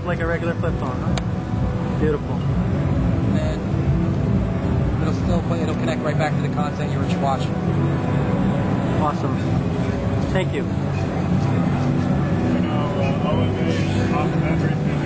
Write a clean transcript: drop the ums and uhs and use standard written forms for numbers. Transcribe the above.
like a regular flip phone, huh? Beautiful. And then it'll connect right back to the content you were watching. Awesome. Thank you. Holidays, documentary film.